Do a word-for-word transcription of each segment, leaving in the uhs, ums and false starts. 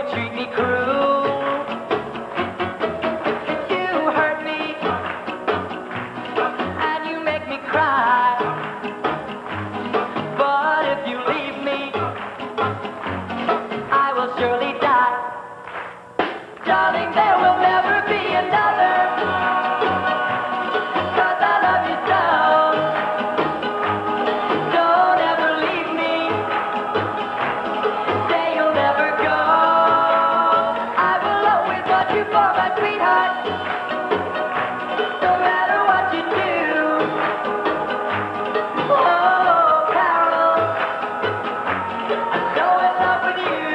treat me cruel. You hurt me, and you make me cry. But if you leave me, I will surely die. Darling, there will never be another, 'cause I love you so. Don't ever leave me, say you'll never go. I will always want you for my sweetheart, no matter what you do. Oh, Carol, I'm so in love with you.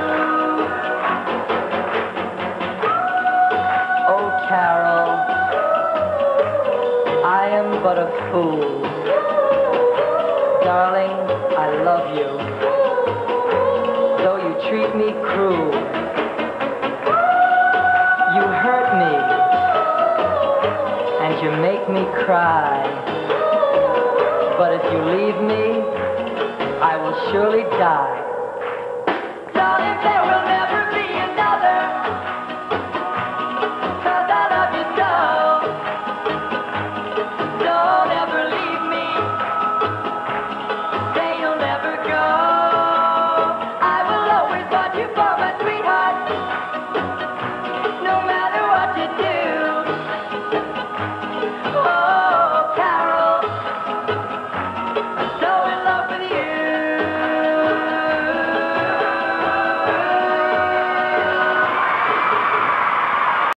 Oh, Carol, I am but a fool. Darling, I love you, though you treat me cruel. You hurt me, and you make me cry. But if you leave me, I will surely die. Darling, there will never